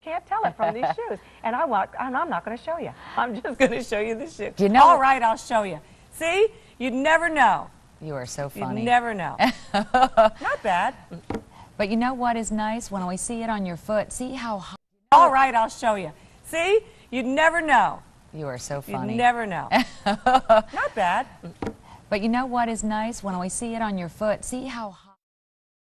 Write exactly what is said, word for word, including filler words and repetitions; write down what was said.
Can't tell it from these shoes. And I want, and I'm not going to show you. I'm just going to show you the shoe. You know, all right, I'll show you. See? You'd never know. You are so funny. You'd never know. Not bad. But you know what is nice? When we see it on your foot, see how high. All right, I'll show you. See? You'd never know. You are so funny. You'd never know. Not bad. But you know what is nice? When we see it on your foot, see how high.